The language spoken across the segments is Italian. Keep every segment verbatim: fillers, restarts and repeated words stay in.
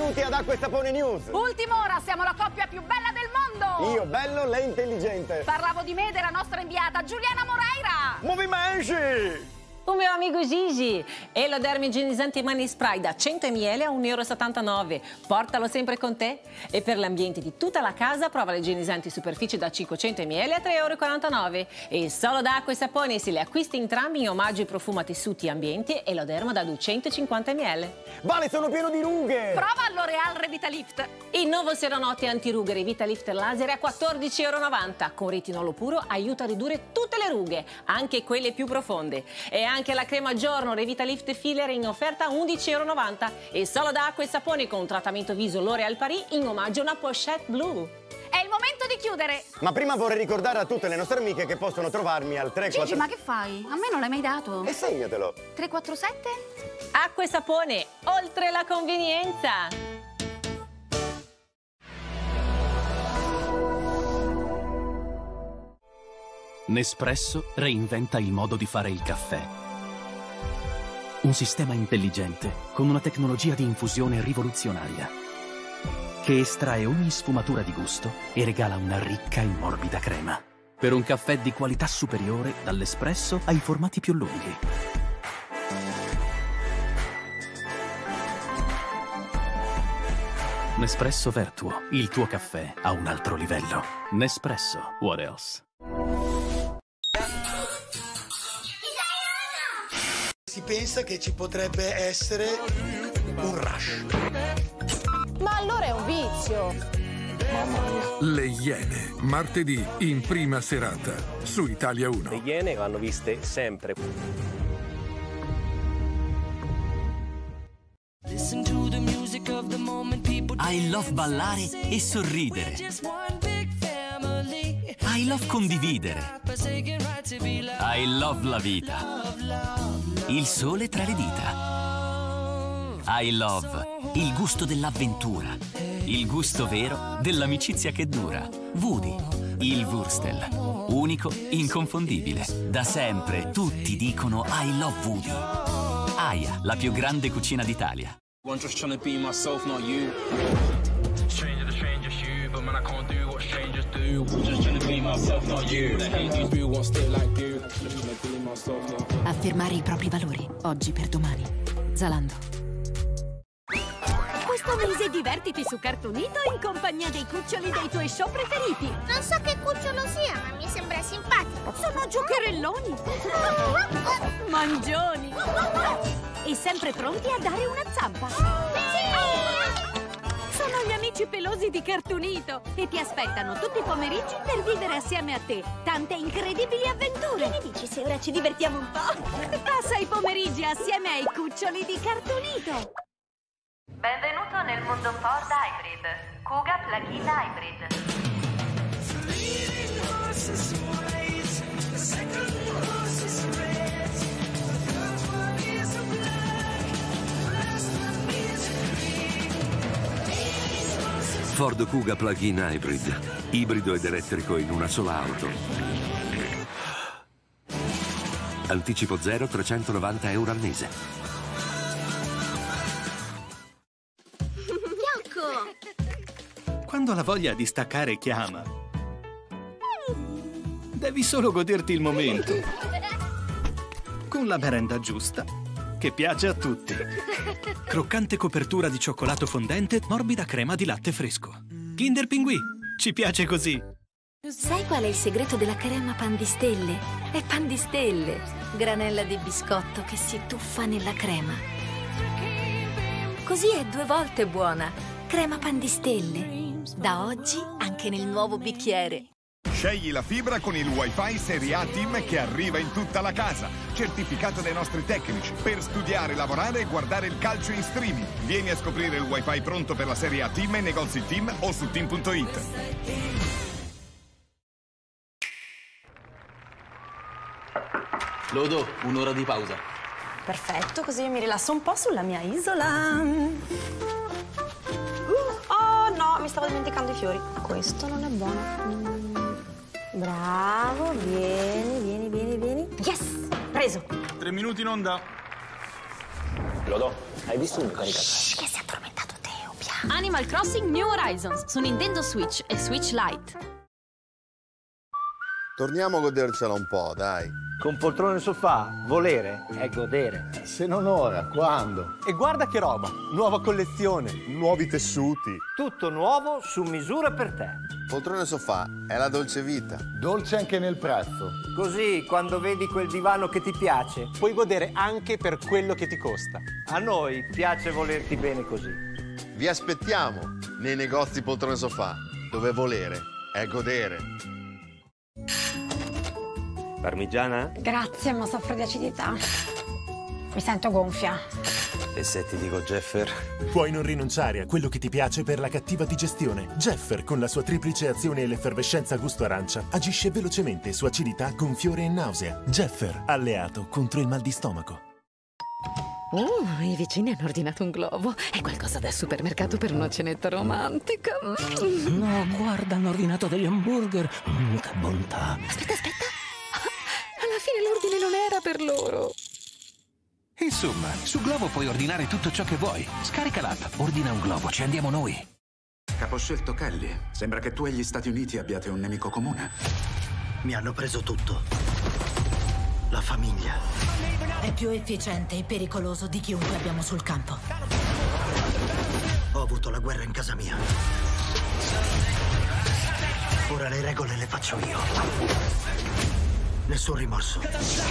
Benvenuti ad Acqua e Sapone News. Ultima ora, siamo la coppia più bella del mondo. Io bello, lei intelligente. Parlavo di me, della nostra inviata Giuliana Moreira. Movimenti! Un mio amico Gigi, Elodermi igienizzanti mani spray da cento millilitri a un euro e settantanove. Portalo sempre con te. E per l'ambiente di tutta la casa prova le igienizzanti superficie da cinquecento millilitri a tre euro e quarantanove. E solo da Acqua e Sapone, se le acquisti entrambi in omaggio ai profumi tessuti ambiente, Eloderma da duecentocinquanta millilitri. Vale, sono pieno di rughe. Prova L'Oreal Revitalift. Il nuovo Seranotti antirughe Vitalift laser a quattordici e novanta euro. Con retinolo puro aiuta a ridurre tutte le rughe, anche quelle più profonde. E anche la crema giorno Revitalift Filler in offerta a undici e novanta euro. E solo da Acqua e Sapone con trattamento viso L'Oreal Paris in omaggio a una pochette blu. È il momento di chiudere. Ma prima vorrei ricordare a tutte le nostre amiche che possono trovarmi al tre quattro... Gigi, ma che fai? A me non l'hai mai dato. E segnatelo. tre quattro sette? Acqua e Sapone, oltre la convenienza. Nespresso reinventa il modo di fare il caffè. Un sistema intelligente con una tecnologia di infusione rivoluzionaria che estrae ogni sfumatura di gusto e regala una ricca e morbida crema. Per un caffè di qualità superiore, dall'espresso ai formati più lunghi. Nespresso Vertuo, il tuo caffè a un altro livello. Nespresso, what else? Si pensa che ci potrebbe essere un rush. Ma allora è un vizio. Le Iene, martedì in prima serata su Italia uno. Le Iene vanno viste sempre. I love ballare e sorridere. I love condividere. I love la vita. Il sole tra le dita. I love il gusto dell'avventura. Il gusto vero dell'amicizia che dura. Woody, il Wurstel. Unico, inconfondibile. Da sempre tutti dicono I love Woody. Aya, la più grande cucina d'Italia. I'm just trying to be myself, not you. Stranger to stranger you, but man I can't do what strangers do. Just trying to be myself, not you. The hate you do won't stay like you. Affermare i propri valori, oggi per domani. Zalando. Questo mese divertiti su Cartoonito in compagnia dei cuccioli dei tuoi show preferiti. Non so che cucciolo sia, ma mi sembra simpatico. Sono giocherelloni. Mangioni. E sempre pronti a dare una zampa. Sì! Sono gli amici pelosi di Cartoonito e ti aspettano tutti i pomeriggi per vivere assieme a te tante incredibili avventure. Che ne dici se ora ci divertiamo un po'? Passa i pomeriggi assieme ai cuccioli di Cartoonito. Benvenuto nel mondo Ford Hybrid. Kuga Plug-in Hybrid. Ford Kuga Plug-in Hybrid, ibrido ed elettrico in una sola auto. Anticipo zero, trecentonovanta euro al mese. Bianco! Quando la voglia di staccare chiama, devi solo goderti il momento. Con la merenda giusta, che piace a tutti. Croccante copertura di cioccolato fondente, morbida crema di latte fresco. Kinder Pinguì, ci piace così. Sai qual è il segreto della crema pan di stelle? È pan di stelle, granella di biscotto che si tuffa nella crema. Così è due volte buona. Crema pan di stelle. Da oggi anche nel nuovo bicchiere. Scegli la fibra con il Wi-Fi Serie A Team che arriva in tutta la casa, certificato dai nostri tecnici, per studiare, lavorare e guardare il calcio in streaming. Vieni a scoprire il Wi-Fi pronto per la Serie A Team nei negozi Team o su team punto it. Lodo, un'ora di pausa. Perfetto, così io mi rilasso un po' sulla mia isola. Oh no, mi stavo dimenticando i fiori. Questo non è buono. Mm. Bravo, vieni, vieni, vieni, vieni. Yes! Preso! Tre minuti in onda. Lodo, hai visto un caricato? Shh, che si è addormentato Teo, piano. Animal Crossing New Horizons su Nintendo Switch e Switch Lite. Torniamo a godercela un po', dai. Con poltrone e sofà, volere è godere. Se non ora, quando? E guarda che roba, nuova collezione, Nuovi tessuti. tutto nuovo su misura per te. Poltrone e sofà è la dolce vita. Dolce anche nel prezzo. Così, quando vedi quel divano che ti piace, puoi godere anche per quello che ti costa. A noi piace volerti bene così. Vi aspettiamo nei negozi poltrone e sofà, dove volere è godere. Parmigiana? Grazie, ma soffro di acidità. Mi sento gonfia. E se ti dico Jeffer? Puoi non rinunciare a quello che ti piace per la cattiva digestione. Jeffer, con la sua triplice azione e l'effervescenza gusto arancia, agisce velocemente su acidità, gonfiore e nausea. Jeffer, alleato contro il mal di stomaco. Oh, i vicini hanno ordinato un globo. È qualcosa da supermercato per una cenetta romantica. Mm. No, guarda, hanno ordinato degli hamburger. Mm, che bontà. Aspetta, aspetta. Alla fine l'ordine non era per loro. Insomma, su Glovo puoi ordinare tutto ciò che vuoi. Scarica l'app, ordina un globo, ci andiamo noi. Caposcelto Kelly, sembra che tu e gli Stati Uniti abbiate un nemico comune. Mi hanno preso tutto. La famiglia. È più efficiente e pericoloso di chiunque abbiamo sul campo. Ho avuto la guerra in casa mia. Ora le regole le faccio io. Nessun rimorso.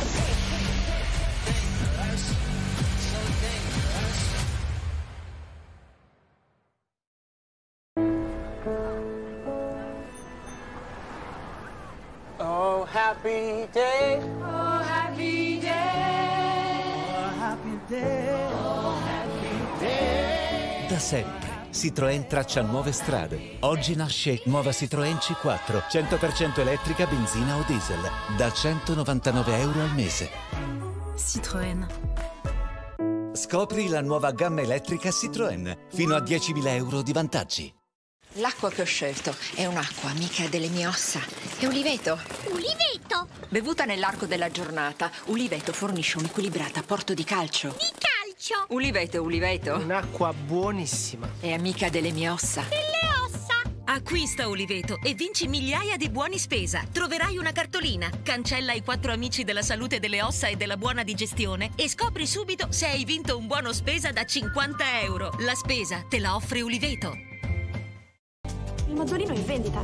Oh, happy day. Oh, happy day. Oh, happy day. Oh, happy day. Da sempre Citroën traccia nuove strade. Oggi nasce nuova Citroën C quattro, cento per cento elettrica, benzina o diesel, da centonovantanove euro al mese. Citroën. Scopri la nuova gamma elettrica Citroën, fino a diecimila euro di vantaggi. L'acqua che ho scelto è un'acqua amica delle mie ossa. È Uliveto. Uliveto? Bevuta nell'arco della giornata, Uliveto fornisce un'equilibrata apporto di calcio. Di calcio? Uliveto è Uliveto. Un'acqua buonissima. È amica delle mie ossa. Delle ossa? Acquista Uliveto e vinci migliaia di buoni spesa. Troverai una cartolina. Cancella i quattro amici della salute delle ossa e della buona digestione e scopri subito se hai vinto un buono spesa da cinquanta euro. La spesa te la offre Uliveto. Il motorino è in vendita.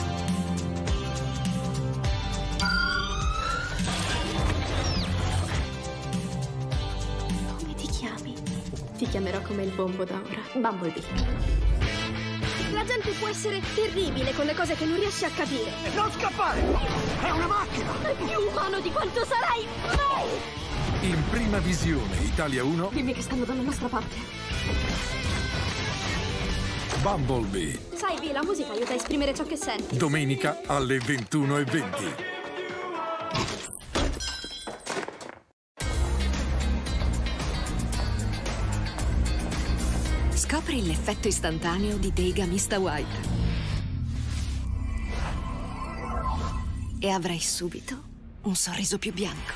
Come ti chiami? Ti chiamerò come il bombo da ora. Bumblebee. La gente può essere terribile con le cose che non riesce a capire. Non scappare! È una macchina! È più umano di quanto sarai mai! In prima visione, Italia uno. Dimmi che stanno dalla nostra parte. Bumblebee. Sai, Vi, la musica aiuta a esprimere ciò che senti. Domenica alle ventuno e venti. Scopri l'effetto istantaneo di Deiga Mista White. E avrai subito un sorriso più bianco.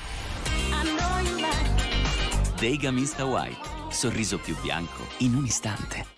Deiga Mista White. Sorriso più bianco in un istante.